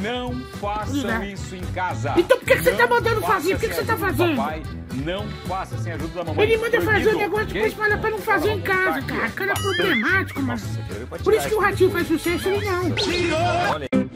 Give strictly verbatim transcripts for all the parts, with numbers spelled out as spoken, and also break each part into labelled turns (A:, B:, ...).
A: Não façam isso em casa.
B: Então por que, que você
A: Não
B: tá mandando
A: faça
B: fazer? O que, que
A: sem
B: você tá
A: ajuda do
B: fazendo?
A: papai, não faça sem ajuda da mamãe.
B: Ele manda fazer
A: Proibido,
B: o negócio,
A: ok?
B: depois fala pra não fazer em casa, cara. Cara é problemático, mano.
A: Nossa, você quer ver pra
B: Por isso
A: tirar
B: que o Ratinho faz sucesso, ele não.
A: Olha aí.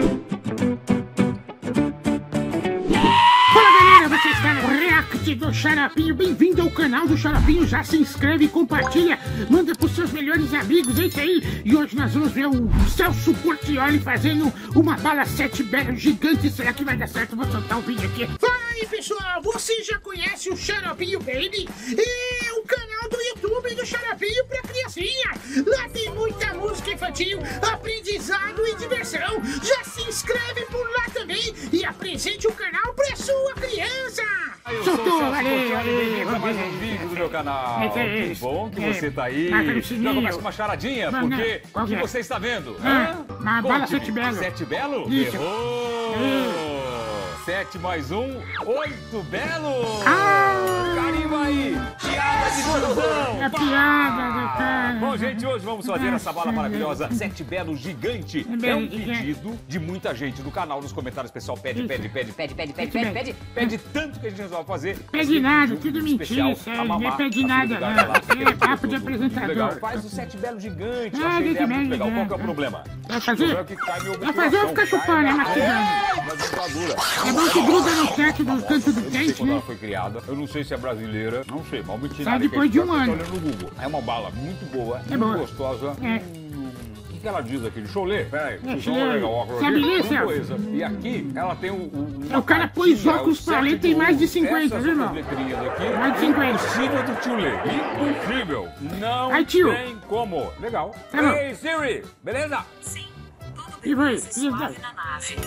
B: Fala galera, você está no React do Xarapinho, bem-vindo ao canal do Xarapinho, já se inscreve, compartilha, manda pros seus melhores amigos, é isso aí. E hoje nós vamos ver o Celso Portiolli fazendo uma bala sete belo gigante, será que vai dar certo? Vou soltar o vídeo aqui. Fala aí pessoal, você já conhece o Xarapinho Baby? É o canal do YouTube do Xarapinho pra criancinha. Lá tem muita música infantil, aprendizado e diversão. Já se inscreve por lá também e apresente o canal pra sua criança!
A: Eu sou o
B: Soltou,
A: Celso
B: valeu,
A: Portiolli,
B: valeu,
A: bem-vindo a mais um
B: valeu.
A: vídeo do meu canal.
B: É, é
A: Que
B: isso.
A: bom que
B: É.
A: você tá aí.
B: Marca no
A: Já
B: sininho.
A: começa com uma charadinha,
B: Não, não.
A: porque
B: Qual
A: o que
B: que é?
A: você está vendo?
B: Ah,
A: Hã?
B: uma bala
A: Conte-me.
B: sete belo.
A: Sete belo?
B: Isso.
A: Errou! Sete mais um, oito belo!
B: Ah!
A: Carimba aí! Piada de tiozão!
B: É piada, né, cara?
A: Bom, gente, hoje vamos fazer essa bala maravilhosa Sete Belo Gigante. É um pedido de muita gente do canal, nos comentários, pessoal pede, pede, pede, pede, pede, pede, pede, pede, pede tanto que a gente resolve fazer.
B: Pede nada, tudo mentira, sério, ninguém pede nada, não. É papo de apresentador.
A: Legal, faz o Sete Belo Gigante,
B: Ah,
A: achei a ideia
B: Sete
A: muito
B: Belo
A: legal. Qual que é o
B: Gigante.
A: problema?
B: Vai fazer?
A: O que cai meu
B: Vai fazer ou ficar chupando, é mastigando?
A: Mas dentadura.
B: É bom que gruda no teto do canto do
A: Eu não sei
B: dente,
A: quando ela
B: né?
A: foi criada, eu não sei se é brasileira, não sei, mal mentira.
B: Sai depois de um ano.
A: olhando no Google. É uma bala muito boa,
B: É
A: muito
B: boa.
A: gostosa.
B: É.
A: Hum, O que, que ela diz aqui? Deixa eu ler. Pera aí.
B: deixa
A: Deixa
B: eu
A: eu
B: ler.
A: ler o óculos
B: Sabe
A: aqui.
B: ler,
A: Framboesa. E aqui ela tem o... o uma
B: O cara pôs
A: cartinha,
B: óculos
A: o
B: pra ler,
A: sete
B: tem
A: do
B: mais de
A: ouro.
B: cinquenta,
A: Essas
B: viu,
A: outras
B: irmão?
A: letrinhas aqui.
B: Mais de cinquenta.
A: Impossível do tio ler. Impossível. Não
B: Aí, tio.
A: tem como. Legal.
B: Tá bom.
A: Ei, Siri. Beleza?
C: Sim, tudo
B: E vai?
C: beleza, suave na nave.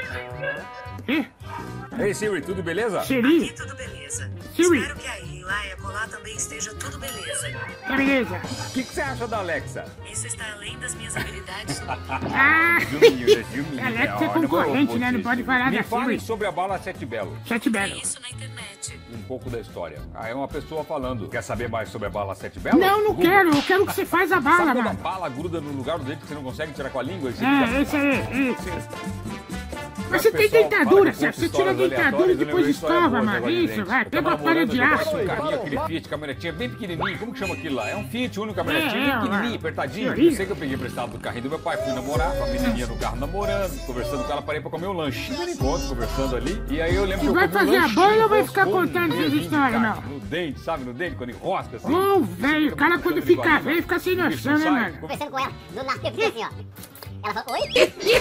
B: É?
A: Ei, Siri, tudo beleza?
C: Aqui
B: Siri?
C: tudo beleza.
B: Siri.
C: Espero que aí, lá e acolá também esteja tudo beleza.
B: Tá beleza.
A: O que, que você acha da Alexa?
C: Isso está além das minhas habilidades.
B: Ah!
A: Juninho, né? Juninho.
B: Alexa é
A: Olha,
B: concorrente,
A: eu
B: né? Não
A: vou
B: pode
A: te-
B: falar
A: Me
B: da
A: falem
B: Siri.
A: sobre a bala Sete Belo.
B: Sete
C: Tem
B: belo.
C: isso na internet.
A: Um pouco da história. Ah, é uma pessoa falando. Quer saber mais sobre a bala Sete Belo?
B: Não, não
A: Google.
B: quero. Eu quero que você faz a bala,
A: Sabe quando a
B: mano.
A: bala gruda no lugar do dente que você não consegue tirar com a língua? E você
B: É,
A: fica-
B: esse aí, esse. Mas você tem
A: Pessoal,
B: dentadura,
A: fala,
B: Celso. Você
A: conta
B: tira a
A: histórias
B: dentadura e
A: aleatórias, eu
B: depois
A: lembrei história
B: escova,
A: boa
B: mano.
A: agora de
B: Isso,
A: dente.
B: vai.
A: Eu
B: Pega
A: tava
B: uma palha de
A: namorando,
B: aço.
A: eu tava com um carrinho, aquele Fiat, caminhonetinha bem pequenininho. Como que chama aquilo lá? É um Fiat Uno, caminhonetinha
B: É,
A: bem
B: é,
A: pequenininho,
B: é.
A: apertadinho.
B: Senhoria.
A: Eu sei que eu peguei emprestado do carrinho do meu pai, fui namorar com a menininha no carro namorando, conversando com ela, parei pra comer um lanche. Primeiro encontro, conversando ali. E aí eu lembro que eu
B: vai
A: comi um
B: fazer a
A: lanchinho,
B: bola ou vai ficar
A: roscou um
B: contando essas
A: dedinho de
B: histórias,
A: carne
B: não?
A: No dente, sabe? No dente, quando enrosca assim.
B: Ô, velho, o cara quando fica velho fica sem noção, né, mano?
D: Conversando com ela, do nada eu fiquei assim, ó. Ela falou, oi?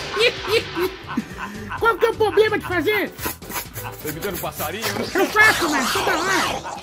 B: Qual que é o problema de fazer?
A: Tô imitando passarinho.
B: Eu faço, mano, toda hora.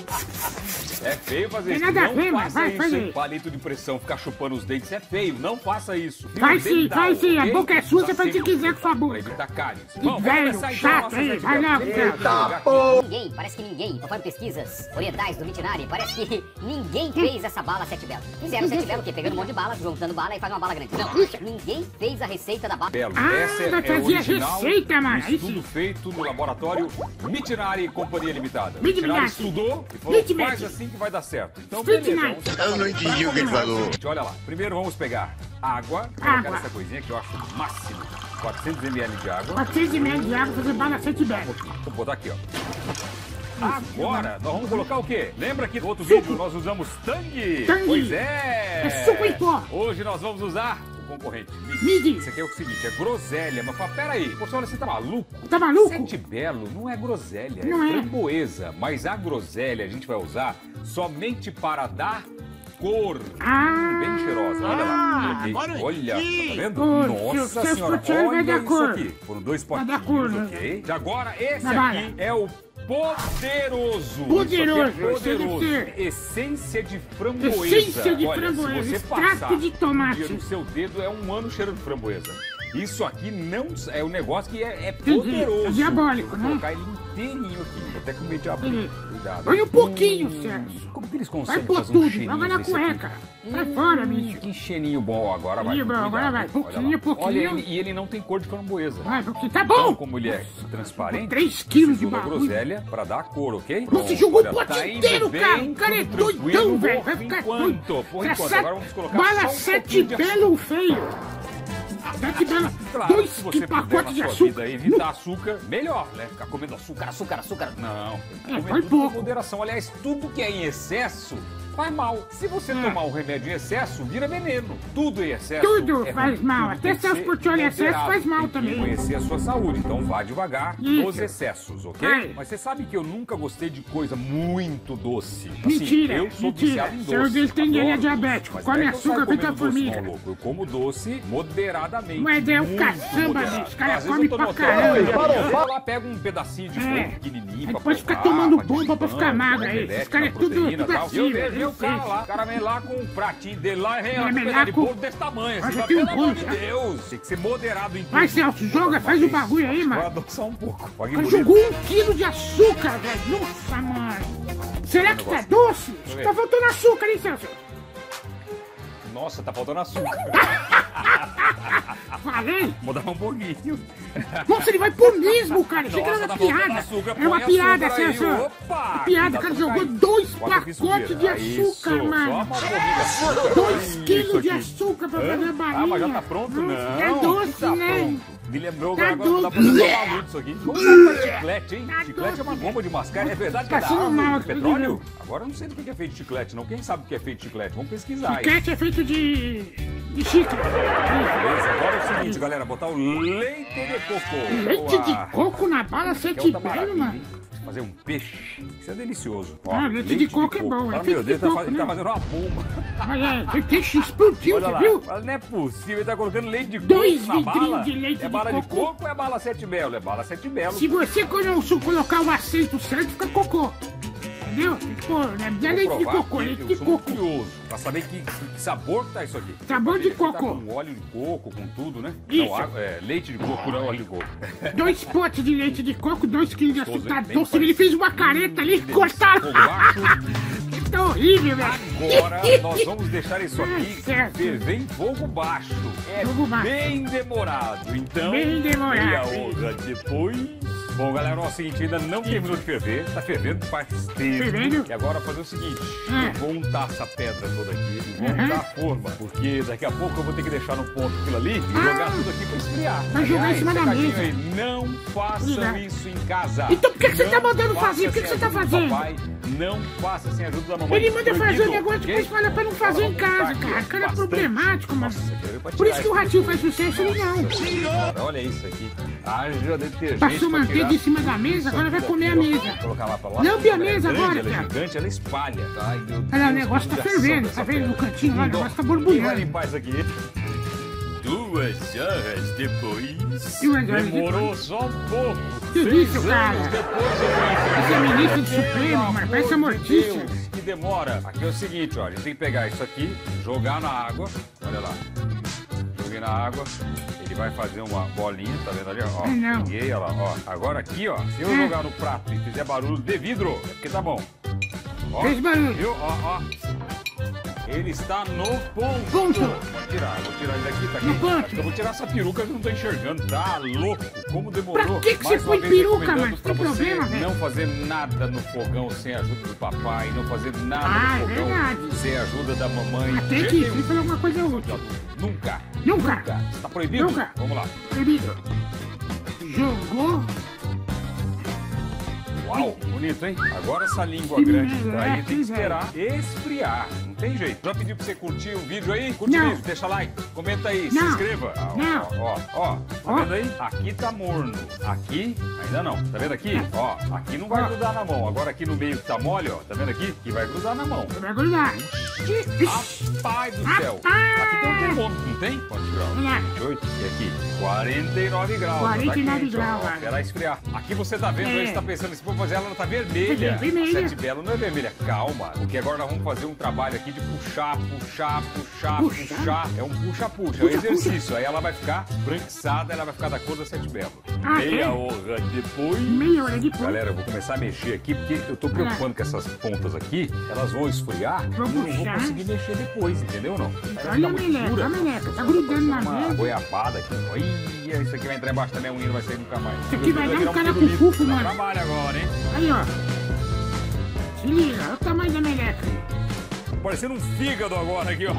A: É feio fazer
B: Tem
A: isso.
B: nada a
A: Não
B: ver, mas
A: faça
B: vai,
A: isso,
B: faz
A: hein?
B: aí.
A: Palito de pressão, ficar chupando os dentes é feio. Não faça isso. Fio
B: Vai sim,
A: dental,
B: vai sim. A
A: ok?
B: boca é sua,
A: Tá
B: você faz o que
A: sempre
B: quiser com a
A: Pra
B: boca.
A: evitar cáries.
B: Que
A: Bom, vamos
B: velho
A: começar então
B: chato
A: a nossa
B: aí,
A: sete
B: vai
A: belo.
B: lá,
A: Primeiro,
B: Celso.
A: vamos pegar aqui.
D: Ninguém, parece que ninguém, conforme pesquisas orientais do Mitinari, parece que ninguém fez essa bala Sete Belo. Fizeram Sete Belo o quê? Pegando um monte de bala, juntando bala e faz uma bala grande. Não, ninguém fez a receita da bala.
A: Belo.
B: Ah,
A: Essa é,
B: vai
A: é
B: fazer a
A: original,
B: receita, mano. Aí
A: estudo
B: sim.
A: feito no laboratório Mitinari Companhia Limitada.
B: Mitinari.
A: Mitinari estudou e falou,
B: Mitinari.
A: faz assim que vai dar certo. Então,
B: Mitinari.
A: beleza. Vamos tentar
E: Eu não
A: fazer.
E: entendi
A: Pra
E: o que ele
A: começar,
E: falou.
A: gente, olha lá. Primeiro vamos pegar água. Colocar
B: Água.
A: essa coisinha que eu acho o máximo. quatrocentos mililitros de água.
B: quatrocentos mililitros de água fazer bala sete belo.
A: Vou botar aqui, ó. Agora, nós vamos colocar o quê? Lembra que no outro vídeo nós usamos tangue?
B: Tangue.
A: Pois é!
B: É suco em pó.
A: Hoje nós vamos usar o concorrente.
B: Midi.
A: Isso aqui é o seguinte, é groselha. Mas fala, peraí, poxa, olha, você tá maluco?
B: Tá maluco?
A: Sete Belo não é groselha,
B: Não
A: é
B: é.
A: framboesa. Mas a groselha a gente vai usar somente para dar cor.
B: Ah.
A: Bem cheirosa, olha lá. Olha,
E: agora
A: aqui. Olha, tá vendo?
B: Ô,
A: Nossa
B: seu- seu
A: senhora,
B: Portiolli vai
A: olha
B: dar
A: isso
B: cor.
A: aqui. Foram dois
B: Vai
A: potinhos,
B: dar cor, né?
A: ok? E agora, esse
B: Na bala.
A: aqui é o poderoso.
B: Poderoso,
A: Isso aqui é
B: isso deve
A: poderoso.
B: ser.
A: Essência de framboesa.
B: Essência de
A: Olha,
B: framboesa,
A: se você
B: extrato
A: passar
B: de tomate.
A: um dia no seu dedo, é um ano cheirando framboesa. Isso aqui não é um negócio que é, é
B: Entendi.
A: poderoso.
B: É diabólico,
A: Vou
B: né?
A: colocar ele inteirinho aqui. Vou até com medo de abrir.
B: Entendi.
A: Cuidado.
B: Põe um pouquinho,
A: Hum,
B: Celso.
A: Como que eles
B: Vai
A: conseguem
B: pôr
A: fazer um
B: tudo,
A: cheirinho
B: joga na
A: desse aqui?
B: cueca. Vai fora,
A: Hum,
B: bicho.
A: Que cheirinho bom. Agora vai.
B: Ih, bro,
A: cuidado,
B: agora vai.
A: olha
B: Pouquinho,
A: lá.
B: pouquinho.
A: Olha, ele, e ele não tem cor de framboesa.
B: Vai, porque tá
A: Então,
B: bom.
A: como ele é transparente,
B: três quilos
A: você
B: de
A: joga a
B: bagulho.
A: groselha pra dar a cor, ok?
B: Você
A: Pronto,
B: jogou o
A: olha,
B: pote
A: tá indo
B: inteiro,
A: bem,
B: cara. O cara é
A: tudo
B: doidão,
A: tranquilo.
B: velho. Vai
A: Por
B: ficar
A: enquanto,
B: doido.
A: por
B: Essa
A: enquanto. Agora vamos colocar
B: bala
A: só um
B: sete
A: pouquinho de açúcar.
B: belo feio. Sete belo.
A: Claro,
B: Dois
A: se você puder
B: pacotes
A: na
B: de
A: sua
B: açúcar.
A: vida evitar açúcar, melhor, né? Ficar comendo açúcar, açúcar, açúcar. Não, tem que
B: É,
A: comer
B: vai
A: tudo
B: pouco.
A: com moderação. Aliás, tudo que é em excesso faz mal. Se você
B: É.
A: tomar um remédio em excesso, vira veneno. Tudo em excesso
B: Tudo
A: é
B: faz
A: ruim.
B: mal.
A: Tudo
B: Até
A: tem que
B: Celso
A: ser
B: Portiolli, excesso
A: moderado.
B: faz mal
A: Tem que
B: também.
A: conhecer a sua saúde, então vá devagar
B: Isso.
A: nos excessos, ok?
B: Vai.
A: Mas você sabe que eu nunca gostei de coisa muito doce. Assim,
B: Mentira,
A: eu sou
B: mentira.
A: viciado em
B: Seu
A: doce.
B: Deus tem ele é
A: adoro
B: diabético.
A: doce.
B: Come
A: Mas não é que eu
B: açúcar
A: saio
B: feito a
A: comendo doce,
B: formiga.
A: não, louco. Eu como doce moderadamente.
B: Mas é o
A: muito
B: caçamba,
A: moderado.
B: bicho. Os caras
A: Às vezes
B: comem
A: eu tô
B: pra
A: no hotel,
B: caramba.
A: eu vou lá, pego um pedacinho de
B: É.
A: bolo pequenininho
B: Aí
A: pra
B: depois fica
A: provar,
B: tomando
A: pra
B: bomba pra ficar
A: desbancar,
B: magro aí.
A: omelete
B: Esses caras
A: na
B: é tudo-
A: proteína
B: tudo
A: e tal.
B: assim,
A: E eu
B: velho,
A: vejo
B: eu
A: o cara
B: sei.
A: lá, o cara vem lá com um pratinho dele lá, e vem lá
B: Vai
A: com um
B: lá
A: pedaço de
B: com-
A: bolo desse tamanho.
B: Mas
A: Assim,
B: eu
A: fala,
B: tenho
A: pelo amor de
B: gosto.
A: Deus, tem que ser moderado em tudo.
B: Vai, Celso, joga, faz o bagulho aí,
A: Vou
B: mano.
A: adoçar um pouco. Olha
B: O
A: que
B: cara
A: bonito.
B: jogou um quilo de açúcar, velho. Nossa, mano. Será que tá doce?
A: ver.
B: Tá faltando açúcar, hein, Celso?
A: Nossa, tá faltando açúcar.
B: Falei.
A: Vou dar um pouquinho.
B: Nossa, ele vai pôr mesmo, cara. Achei que era
A: Nossa,
B: uma
A: tá faltando
B: piada.
A: açúcar,
B: É uma
A: põe
B: piada,
A: açúcar aí.
B: Celso.
A: Opa!
B: Piada,
A: Tá
B: o cara
A: tudo
B: jogou
A: caindo.
B: dois
A: Olha que
B: pacotes de
A: sujeira.
B: açúcar,
A: Isso,
B: mano.
A: Só uma porrinha de açúcar.
B: Dois
A: Isso
B: quilos de
A: aqui.
B: açúcar pra
A: Hã?
B: fazer a balinha.
A: Ah, mas já tá pronto? Não.
B: É doce,
A: tá
B: né?
A: pronto. Me lembrou
B: Tá
A: agora, agora dá pra
B: doce.
A: fazer uma muito isso aqui. Vamos comprar chiclete, hein?
B: Tá
A: Chiclete é uma
B: doce.
A: bomba de mascar. É verdade que é da
B: Passando mal
A: árvore,
B: aqui,
A: petróleo?
B: viu?
A: Agora eu não sei do que é feito chiclete, não. Quem sabe o que é feito chiclete? Vamos pesquisar aí.
B: Chiclete é feito de... de xícara.
A: Beleza, agora é o seguinte, galera. Botar o leite de coco.
B: Leite de
A: Boa.
B: coco na bala
A: Que é
B: sete
A: outra
B: belo,
A: maravilha,
B: mano.
A: hein? Fazer um peixe. Isso é delicioso. Ó,
B: Ah, leite de coco é bom,
A: Fala,
B: leite
A: meu
B: de
A: Deus, tá,
B: coco,
A: faz- ele tá
B: né?
A: fazendo uma bomba.
B: Olha, o peixe explodiu,
A: Olha
B: você
A: lá.
B: viu?
A: Fala, não é possível, ele tá colocando leite de
B: Dois
A: coco na
B: vidrinhos
A: bala.
B: de leite
A: é
B: de
A: bala de
B: coco.
A: coco ou é bala sete belo? É bala sete belo.
B: Se você quando colocar o aceito certo, fica cocô. Entendeu? Tem que pôr, né? Não é
A: Vou
B: leite de
A: provar,
B: coco, é
A: porque
B: leite
A: eu
B: de
A: sou
B: coco.
A: muito curioso pra saber que, que sabor que tá isso aqui.
B: Sabor de
A: Ele tá
B: coco.
A: com óleo de coco, com tudo, né?
B: Isso.
A: Não, água- é, leite de coco, não óleo de coco.
B: Dois potes de leite de coco, dois quilos de
A: Gostoso,
B: açúcar
A: hein? Bem
B: doce. Ele fez uma careta ali,
A: Que
B: cortaram.
A: delícia. Fogo baixo.
B: Tá horrível, velho.
A: Agora nós vamos deixar isso aqui
B: Certo.
A: ferver em fogo baixo. É
B: Fogo baixo.
A: bem demorado. Então,
B: Bem demorado.
A: meia hora depois. Bom, galera, ó, é o seguinte, ainda não terminou de ferver. Tá fervendo faz tempo.
B: Fervendo?
A: E agora fazer o seguinte:
B: Hum.
A: eu vou untar essa pedra toda aqui e vou
B: Uhum.
A: untar a forma. Porque daqui a pouco eu vou ter que deixar no ponto aquilo ali e
B: Ah.
A: jogar tudo aqui pra esfriar.
B: Vai jogar em
A: Aliás,
B: cima da
A: recadinho
B: mesa.
A: aí, não façam
B: Obrigado.
A: isso em casa.
B: Então por que que você
A: Não
B: tá mandando
A: faça
B: fazer? Por que que
A: sem
B: você tá
A: ajuda do
B: fazendo?
A: papai, não faça sem a ajuda da mamãe.
B: Ele manda fazer
A: Proibido,
B: o negócio,
A: ok?
B: depois fala pra não fazer em
A: Agora
B: casa,
A: vamos botar
B: cara.
A: aqui,
B: Cara é
A: bastante.
B: problemático, mano.
A: Nossa, quero ver pra
B: Por isso
A: tirar
B: que o ratinho faz sucesso, ele não.
A: Senhora, olha isso aqui. Haja detergente
B: Passou
A: pra
B: manteiga
A: tirar
B: em cima da mesa,
A: isso
B: agora vai
A: aqui
B: comer a
A: daqui, ó.
B: mesa.
A: Vou colocar lá pra lá.
B: Lambe a
A: Ela é
B: mesa
A: grande,
B: agora,
A: ela é
B: cara.
A: gigante, ela espalha. Ai, meu Deus.
B: Olha lá, o negócio tá
A: que
B: fervendo,
A: judiação
B: tá vendo?
A: dessa
B: No cantinho lá, o
A: pedra.
B: negócio tá
A: Quem vai
B: borbulhando.
A: limpar isso aqui? Duas horas depois.
B: Duas horas
A: Demorou só um pouco.
B: Que
A: Seis
B: isso,
A: anos
B: cara?
A: depois eu conheci.
B: Esse é ministro do
A: Pelo
B: Supremo, mano, parece
A: amor
B: a
A: de
B: Mortícia.
A: Deus, que demora. Aqui é o seguinte, ó. A gente tem que pegar isso aqui, jogar na água. Olha lá. Joguei na água. Ele vai fazer uma bolinha, tá vendo ali? Ó,
B: Ai, não.
A: joguei, olha lá. Ó. Agora aqui, ó. Se eu
B: É.
A: jogar no prato e fizer barulho de vidro, é porque tá bom. Ó,
B: Fez barulho.
A: viu? Ó, ó. Ele está no ponto.
B: Ponto.
A: Vou tirar, vou tirar ele daqui, tá aqui.
B: No ponto.
A: Acho que eu vou tirar essa peruca que eu não tô enxergando. Tá louco? Como demorou.
B: Pra que que
A: Mais
B: você
A: uma
B: põe
A: vez
B: peruca,
A: recomendando
B: mano?
A: pra
B: Tem
A: você
B: problema, velho?
A: não fazer nada no fogão sem a ajuda do papai, não fazer nada
B: Ah, é
A: no fogão
B: verdade.
A: sem a ajuda da mamãe.
B: Até
A: De
B: que
A: jeito
B: isso
A: nenhum.
B: foi alguma coisa útil.
A: Nunca.
B: Nunca.
A: Nunca. Tá proibido?
B: Nunca.
A: Vamos lá.
B: Proibido. Jogou.
A: Uau, bonito, hein? Agora essa língua
B: Que
A: grande
B: beleza,
A: daí
B: é,
A: tem que
B: que
A: esperar esfriar. Não tem jeito. Já pediu pra você curtir o vídeo aí? Curte o
B: Não.
A: vídeo, deixa like, comenta aí, se
B: Não.
A: inscreva. Ah,
B: Não.
A: Ó, ó, ó, tá
B: Ó.
A: vendo aí? Aqui tá morno. Aqui, ainda não. Tá vendo aqui? Ó, aqui não vai
B: Ó.
A: grudar na mão. Agora aqui no meio que tá mole, ó. Tá vendo aqui? Que vai grudar na mão.
B: Vai grudar.
A: Rapaz do céu.
B: Rapaz.
A: Aqui tem um termômetro, não tem? Quantos graus?
B: Olha lá.
A: vinte e oito. E aqui? quarenta e nove graus.
B: quarenta e nove
A: tá quente, ó.
B: graus,
A: Ó,
B: ó.
A: Esperar esfriar. Aqui você tá vendo,
B: É.
A: aí você tá pensando assim, pô, mas ela tá vermelha.
B: Vermelha.
A: A Sete Belo não é vermelha. Calma, porque agora nós vamos fazer um trabalho aqui de puxar, puxar, puxar,
B: Puxar?
A: puxar. É um puxa-puxa, é um
B: Puxa,
A: exercício. Aí ela vai ficar branquiçada, ela vai ficar da cor da Sete Belo.
B: Ah,
A: Meia
B: é?
A: hora depois...
B: Meia hora depois.
A: Galera, eu vou começar a mexer aqui, porque eu tô preocupando que essas pontas aqui, elas vão esfriar
B: Vou
A: e eu não vou
B: puxar.
A: conseguir mexer depois, entendeu não? Aí vai
B: Olha
A: ficar
B: a
A: muito
B: meleca,
A: dura.
B: a meleca, tá grudando na
A: Uma
B: mesa.
A: goiabada aqui. Olha, isso aqui vai entrar embaixo da minha unha, não vai sair nunca mais.
B: Isso aqui vai dar um
A: virar
B: cara com
A: pirulito.
B: fufo,
A: Dá
B: mano.
A: trabalho agora, hein?
B: Aí, ó. Se liga, olha o tamanho da meleca.
A: parecendo um fígado agora aqui, ó.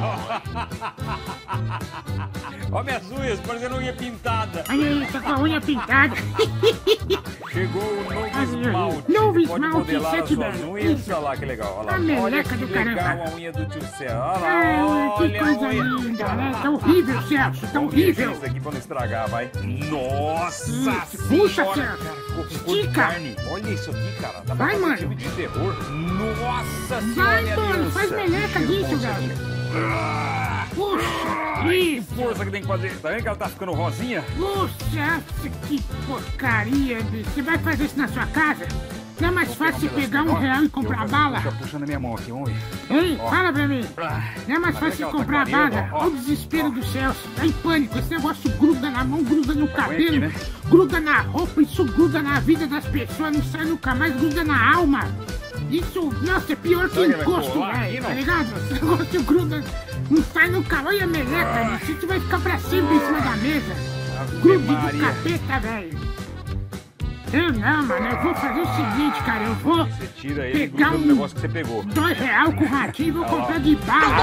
A: Ó minhas unhas, parecendo unha pintada.
B: Olha aí, tá com a unha pintada.
A: Chegou o novo esmalte.
B: Novo
A: Pode
B: esmalte,
A: modelar as
B: sete
A: suas
B: belo.
A: unhas. Olha lá que legal. Olha lá.
B: A meleca
A: Olha que
B: do
A: legal
B: caramba.
A: a unha do tio Céu. Olha lá.
B: Ai, que
A: Olha a
B: coisa
A: unha.
B: linda, né? Tá horrível, Celso, tá
A: Vamos mexer
B: horrível.
A: isso aqui pra não estragar, vai. Nossa
B: Isso, puxa,
A: senhora,
B: Celso.
A: cara, ficou com cor de
B: Estica.
A: carne. Olha isso aqui, cara. Dá pra
B: Vai,
A: fazer
B: mano.
A: filme de terror. Nossa senhora,
B: Vai,
A: minha
B: mano,
A: aliança.
B: faz meleca disso, velho.
A: Ah,
B: Puxa, isso.
A: força que tem que fazer. Tá vendo que ela tá ficando rosinha?
B: Puxa, que porcaria, bicho. Você vai fazer isso na sua casa? Não é mais fácil você pegar um real e comprar bala?
A: Fica puxando a minha mão aqui, vamos ver.
B: Ei,
A: Ó.
B: fala pra mim.
A: Ah,
B: Não é mais
A: tá vendo
B: fácil
A: que ela
B: comprar
A: tá
B: bala?
A: clareando, ó?
B: Olha o desespero do Celso. Tá em pânico. Esse negócio gruda na mão, gruda no cabelo,
A: aqui, né?
B: gruda na roupa, isso gruda na vida das pessoas, não sai nunca mais, gruda na alma. Isso, nossa, é pior que
A: Será que vai
B: encosto,
A: colar aqui,
B: velho,
A: não?
B: tá ligado? Esse negócio gruda, não sai nunca. Olha a meleca, bicho. Isso vai ficar pra sempre em cima da mesa. Grude do
A: Maria.
B: capeta, velho. Eu não, mano, eu vou fazer o seguinte, cara, eu vou
A: Você tira ele e
B: pegar
A: gruda no
B: um
A: negócio que você pegou.
B: dois real com o ratinho e vou
A: Olha lá.
B: comprar de bala.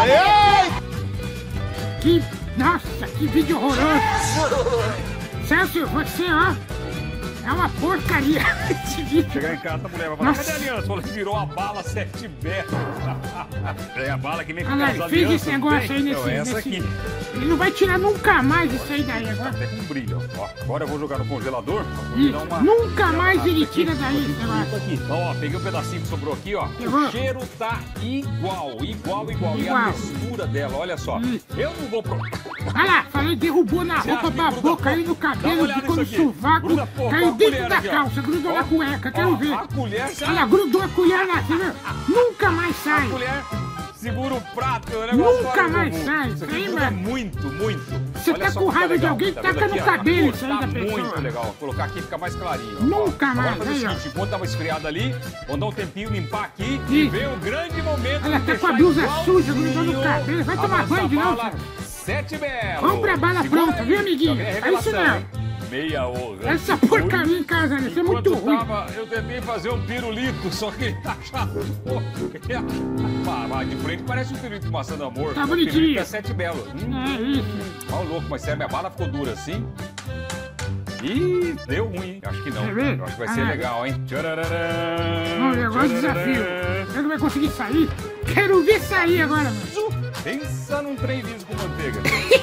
B: Que, nossa, que vídeo horroroso. Celso, você, ó, é uma porcaria esse vídeo.
A: Chegar em casa, a mulher vai falar,
B: Nossa.
A: cadê a aliança? Falou que virou a bala sete belo. É a bala que nem
B: Olha
A: fica
B: lá,
A: as
B: ele fez
A: alianças,
B: esse negócio
A: não
B: aí
A: tem?
B: nesse,
A: Então, essa
B: nesse...
A: aqui.
B: Ele não vai tirar nunca mais isso aí daí
A: Tá
B: agora.
A: até com brilho, ó. Agora eu vou jogar no congelador. Vou
B: Isso,
A: tirar uma...
B: nunca mais ele
A: aqui,
B: tira daí esse
A: Isso
B: negócio.
A: aqui. Então, ó, peguei um pedacinho que sobrou aqui, ó.
B: Pegou?
A: O cheiro tá igual, igual, igual. E a
B: Igual.
A: textura dela, olha só.
B: Isso.
A: Eu não vou pro...
B: Olha lá, falei, derrubou na
A: Você
B: roupa,
A: acha que
B: babou,
A: gruda
B: caiu no
A: pouco? Dá uma
B: cabelo,
A: olhada
B: ficou no
A: nisso aqui.
B: sovaco,
A: Gruda pouco, ó
B: caiu
A: a
B: dentro
A: colher
B: da
A: aqui, ó.
B: calça, grudou na
A: Ó,
B: cueca,
A: ó,
B: quero ver.
A: A colher, você
B: Olha, grudou a colher na, você viu? Nunca mais
A: A
B: sai.
A: colher segura o prato, o negócio
B: Nunca
A: fora do
B: mais
A: bumbum.
B: sai,
A: Isso aqui
B: hein,
A: gruda
B: mano?
A: muito, muito.
B: Você
A: Olha
B: tá
A: só
B: com
A: como
B: raiva de
A: legal.
B: alguém,
A: Tá
B: taca
A: vendo
B: no
A: aqui, ó?
B: cabelo
A: A cor
B: isso aí
A: tá
B: da pessoa.
A: muito legal. Vou colocar aqui, fica mais clarinho. ó.
B: Nunca
A: Ó,
B: mais,
A: Agora fazer
B: aí,
A: o
B: ó.
A: seguinte, enquanto dá uma esfriada ali, vamos dar um tempinho, limpar aqui e
B: Isso.
A: ver o grande momento
B: Olha,
A: de
B: tá com a
A: deixar
B: blusa
A: igualzinho
B: suja, grudou no cabelo. Vai
A: a
B: tomar
A: nossa
B: banho de novo,
A: bala
B: Celso.
A: Sete Belo.
B: Compra a bala
A: Segura
B: pronta,
A: aí.
B: viu, amiguinho?
A: Já vem a
B: É isso
A: revelação,
B: não.
A: hein? Meia honra.
B: Essa porcaria em casa, né? Isso é muito
A: Enquanto
B: ruim.
A: tava, eu tentei fazer um pirulito, só que tá chato. Ah, mas de frente parece um pirulito de maçã do amor.
B: Tá
A: O
B: bonitinho.
A: pirulito é Sete Belo. Hum,
B: É isso.
A: ó, louco, mas sério, minha bala ficou dura assim. Ih, deu ruim, hein? Acho que não.
B: Quer ver?
A: Eu acho que vai ser
B: Ah.
A: legal, hein? Tchararã,
B: Olha, agora o
A: tchararã.
B: desafio. Será que vai conseguir sair? Quero ver sair agora, mano.
A: Pensa num trem liso com manteiga.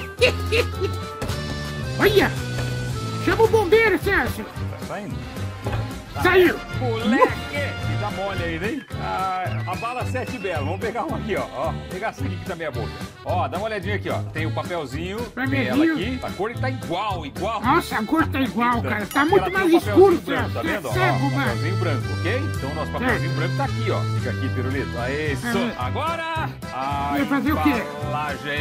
B: Olha! Chama o bombeiro, Celso.
A: Tá saindo?
B: Saiu.
A: Moleque! Me dá mole aí, né? Ah, a bala Sete Belo. Vamos pegar uma aqui, ó. Ó, pegar essa aqui que tá meia boca. Ó, dá uma olhadinha aqui, ó. Tem o papelzinho, tem ela
B: Papelzinho.
A: aqui. A cor tá igual, igual.
B: Nossa, a cor tá igual, cara. Tá
A: Aqui
B: muito
A: ela tem
B: mais
A: um
B: escuro,
A: papelzinho branco,
B: Celso.
A: tá
B: Você é
A: vendo? Ó,
B: cego,
A: ó,
B: mano.
A: papelzinho branco, ok? Então o nosso papelzinho branco tá aqui, ó. Fica aqui, pirulito. Aí, isso.
B: É.
A: Agora, a
B: Vai fazer o quê?
A: embalagem.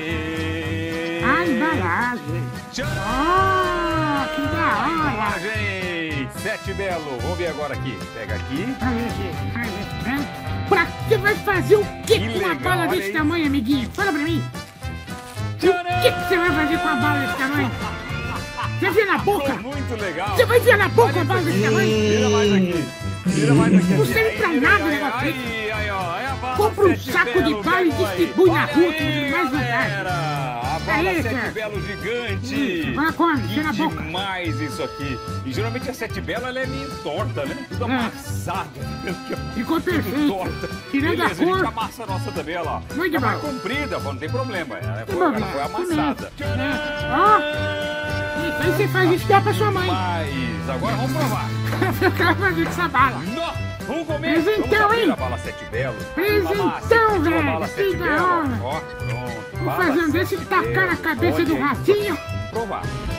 B: A embalagem.
A: Tchau!
B: Ah, que da hora.
A: Embalagem Sete Belo. Vamos ver agora aqui. Pega aqui.
B: Aí, gente, aí, né? Pra você vai fazer o que
A: Que
B: com uma
A: legal,
B: bala
A: olha
B: desse
A: isso.
B: tamanho, amiguinho? Fala pra mim. O
A: Tcharam!
B: que que você vai fazer com a bala desse tamanho? Você vê na boca?
A: Ficou muito legal.
B: Você vai ver na boca a bala desse tamanho?
A: Vira mais aqui. Vira mais aqui.
B: Não serve pra
A: Aí,
B: nada o
A: aí,
B: negócio
A: aí, aí, ó. Aí a bala
B: Compra um
A: Sete
B: saco de
A: Belo,
B: bala e
A: pegou aí.
B: distribui na
A: Olha
B: rua,
A: aí,
B: que tem mais lugar.
A: galera. A bala
B: Aí,
A: Sete
B: cara.
A: Belo gigante.
B: Isso, agora come,
A: Que
B: tira a boca.
A: demais isso aqui. E geralmente a Sete Belo ela é meio torta, né? Tudo
B: É.
A: amassada.
B: Ficou
A: Tudo
B: perfeito.
A: torta.
B: Tirando a
A: Beleza, a gente
B: cor.
A: amassa a nossa também, olha lá.
B: Muito
A: Tá mais
B: bom.
A: comprida, pô, não tem problema. Ela
B: Tem
A: foi, ela
B: problema,
A: foi
B: isso
A: amassada.
B: mesmo. É. Ó, isso aí você faz isso dá pra sua mãe.
A: Mas agora vamos provar.
B: Eu quero fazer com essa bala.
A: Nó, vamos comer.
B: Presentão,
A: Vamos abrir
B: hein?
A: a bala Sete Belo.
B: Presentão,
A: Mamá, você pediu a
B: velho,
A: bala
B: que
A: Sete
B: da
A: Belo.
B: hora.
A: Ó, pronto.
B: Vou
A: Bala
B: fazer um
A: Sete
B: desse e tacar na
A: Belo.
B: cabeça
A: Olha
B: do
A: aí.
B: ratinho.
A: Provar.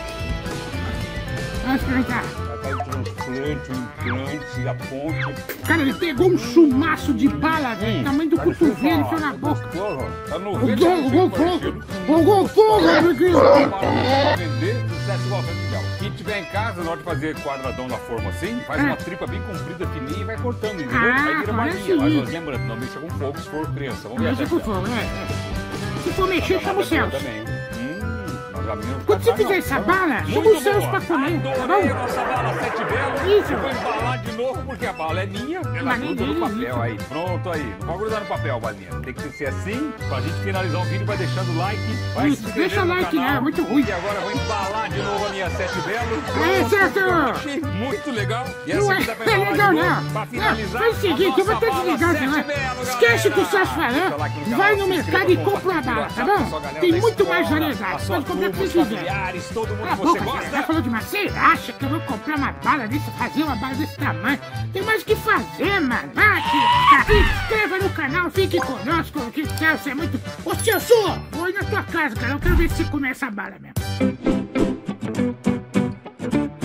B: Vamos experimentar.
A: Vai cair o transplante, o implante, a ponte.
B: Cara, ele pegou um chumaço de bala, velho. Tamanho do cotovelo, enfiou na boca.
A: Tá no
B: O gol, o gol, o gol, fogo, amiguinho.
A: vender, sucesso igual a Miguel. Quem tiver em casa, na hora de fazer quadradão na forma assim, faz
B: É.
A: uma tripa bem comprida, fininha e vai cortando, entendeu?
B: Ah,
A: Aí vira
B: agora
A: balinha.
B: sim.
A: Mas lembrando, não mexa com fogo se for criança. Vamos ver
B: Mexa
A: até
B: com
A: aqui, ó.
B: fogo, é, é. Se for mexer, chama o Celso.
A: Também. Hum, mas a minha não
B: Quando
A: fica
B: você fizer
A: não.
B: essa bala, chama
A: Muito
B: o Celso
A: boa.
B: pra comer, tá
A: Adorei a
B: bom?
A: nossa bala Sete Sete Belo.
B: Isso.
A: Eu vou embalar de novo porque a bala é minha. Ela gruda no papel aí. Pronto aí. Não pode grudar no papel, balinha. Tem que ser assim. Pra gente finalizar o vídeo, vai deixando o like. Vai
B: Isso,
A: se inscrever
B: deixa o
A: no
B: like,
A: canal,
B: né? Muito ruim.
A: E agora eu vou embalar de novo a minha Sete Belo.
B: É, certo.
A: Eu achei muito legal. E essa
B: Não
A: aqui
B: é,
A: dá pra
B: é
A: embalar
B: legal,
A: de novo.
B: não.
A: Pra
B: Não,
A: finalizar,
B: faz o seguinte, eu vou ter que desligar o celular. Esquece o que o Celso falou. Vai no mercado e compra uma bala, tá bom? Tem muito mais variedade. Pode comprar o que você quiser.
A: Todo mundo
B: Cala a
A: que você
B: boca,
A: gosta.
B: já falou demais. Você acha que eu vou comprar uma bala desse, fazer uma bala desse tamanho? Tem mais o que fazer, mano. Vai aqui, se inscreva no canal, fique conosco, que o Celso é muito... Ô, Celso, vou ir na tua casa, cara. Eu quero ver se você come essa bala mesmo.